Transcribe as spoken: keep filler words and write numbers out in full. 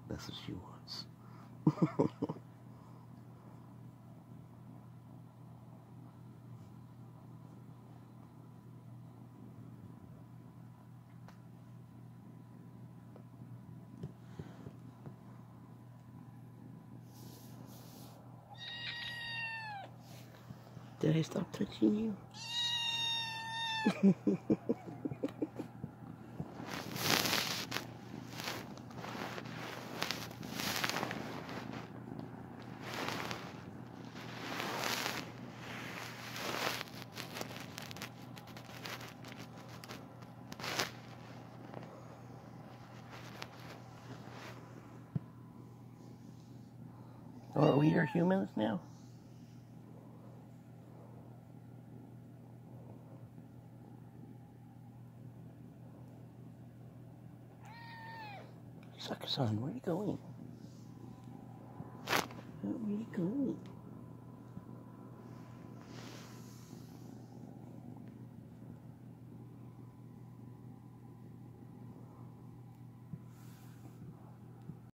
That's what she wants. Did I stop touching you? Are we are humans now? Arisakisan, where are you going? Where are you going?